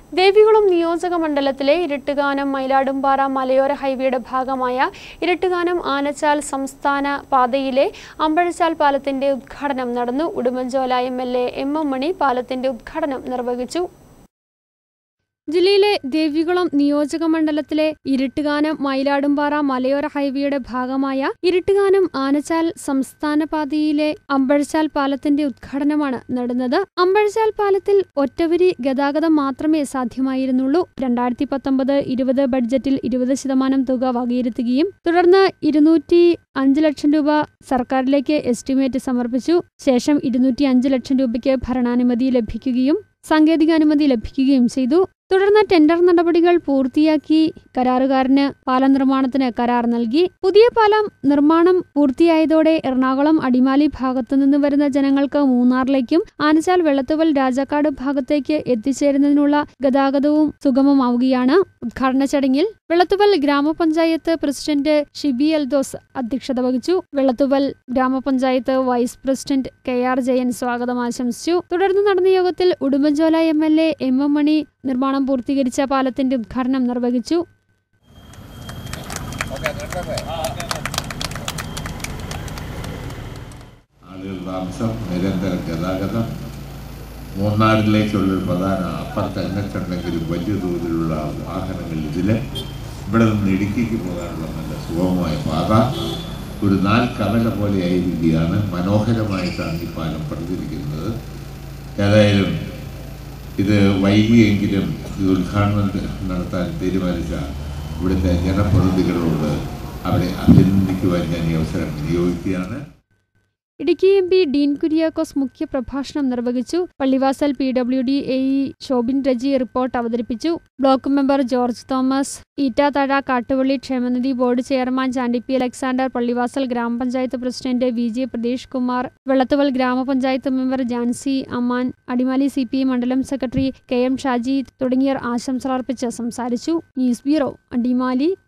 ദേവികുളം നിയോജക മണ്ഡലത്തിലെ ഇരട്ടുകാനം മയിലാടുംപാറ മലയോര ഹൈവേയുടെ ഭാഗമായ ഇരട്ടുകാനം ആനച്ചാൽ സംസ്ഥാന പാതയിലെ അമ്പഴച്ചാൽ പാലത്തിന്റെ ഉദ്ഘാടനം നടന്നു. ഉടുമ്പൻചോല എം.എൽ.എ. എം.എം. മണി പാലത്തിന്റെ ഉദ്ഘാടനം നിർവഹിച്ചു. ജില്ലയിലെ ദേവികുളം നിയോജക മണ്ഡലത്തിലെ ഇരട്ടുകാനം മയിലാടുംപാറ മലയോര ഹൈവേയുടെ ഭാഗമായ ഇരട്ടുകാനം ആനച്ചാൽ സംസ്ഥാന പാതയിലെ അമ്പഴച്ചാൽ പാലത്തിന്റെ ഉദ്ഘാടനമാണ് നടന്നത്. അമ്പഴച്ചാൽ പാലത്തിൽ ഒറ്റവരി ഗതാഗതം മാത്രമേ സാധ്യമായിരുന്നുള്ളൂ. 2019-20 ബഡ്ജറ്റിൽ 20% തുക വകയിരുത്തുകയും തുടർന്ന് 205 ലക്ഷം രൂപ സർക്കാരിലേക്ക് എസ്റ്റിമേറ്റ് സമർപ്പിച്ചു. ശേഷം 205 ലക്ഷം രൂപയ്ക്ക് ഭരണാനുമതി ലഭിക്കുകയും സാങ്കേതികാനുമതി ലഭിക്കുകയും ചെയ്തു. തുടർന്ന് ടെൻഡർ നടപടികൾ പൂർത്തിയാക്കി കരാറുകാരന് പാലം നിർമ്മാണത്തിന് കരാർ നൽകി. പുതിയ പാലം നിർമ്മാണം പൂർത്തിയായതോടെ എറണാകുളം അടിമാലി ഭാഗത്തുനിന്ന് വരുന്ന ജനങ്ങൾക്ക് മൂന്നാറിലേക്കും ആനച്ചാൽ വെള്ളത്തുവൽ രാജാക്കാട് ഭാഗത്തേക്ക് എത്തിച്ചേരുന്നതിനുള്ള ഗതാഗതവും സുഗമമാവുകയാണ്. ഉദ്ഘാടന ചടങ്ങിൽ വെള്ളത്തുവൽ ഗ്രാമപഞ്ചായത്ത് പ്രസിഡന്റ് ഷിബി എൽദോസ് അധ്യക്ഷത വഹിച്ചു. വെള്ളത്തുവൽ ഗ്രാമപഞ്ചായത്ത് വൈസ് പ്രസിഡന്റ് കെ.ആർ. ജയൻ സ്വാഗതം ആശംസിച്ചു. തുടർന്ന് നടന്ന യോഗത്തിൽ ഉടുമ്പൻചോല എം.എൽ.എ. എം.എം. മണി നിർമ്മാണം പൂർത്തീകരിച്ച പാലത്തിന്റെ ഉദ്ഘാടനം നിർവഹിച്ചു. ആളുകൾ താമസം, നിരന്തര ഗതാഗതം, മൂന്നാറിലേക്കുള്ള പ്രധാന അപ്പുറത്ത് എങ്ങനെയുണ്ടെങ്കിലും വലിയ തോതിലുള്ള വാഹനങ്ങൾ ഇവിടെ നിന്ന് ഇടുക്കിക്ക് പോകാനുള്ള നല്ല സുഗമമായ പാത ഒരു 4 കടല പോലെ ആയിരിക്കുകയാണ്. മനോഹരമായിട്ടാണ് ഈ പാലം പണിതിരിക്കുന്നത്. ഏതായാലും ഇത് വൈകിയെങ്കിലും ഇത് ഉദ്ഘാടനം നടത്താൻ തീരുമാനിച്ച ഇവിടുത്തെ ജനപ്രതിനിധികളോട് അവരെ അഭിനന്ദിക്കുവാൻ ഞാൻ ഈ അവസരം വിനിയോഗിക്കുകയാണ്. ഇടുക്കി എം പി ഡീൻ കുര്യാക്കോസ് മുഖ്യ പ്രഭാഷണം നിർവഹിച്ചു. Pallivasal PWD AE Shobin Raji report അവതരിപ്പിച്ചു. ബ്ലോക്ക് മെമ്പർ ജോർജ് തോമസ്, ഈറ്റാത്തഴ കാട്ടുപള്ളി ക്ഷേമനിധി board chairman Chandy P. Alexander, Pallivasal ഗ്രാമപഞ്ചായത്ത് പ്രസിഡന്റ് VJ പ്രതീഷ് കുമാർ, വെള്ളത്തുവൽ ഗ്രാമപഞ്ചായത്ത് മെമ്പർ ജാൻസി അമ്മാൻ, അടിമാലി CPI മണ്ഡലം സെക്രട്ടറി KM ഷാജി തുടങ്ങിയവർ ആശംസകൾ അർപ്പിച്ച് സംസാരിച്ചു. News bureau, Adimali.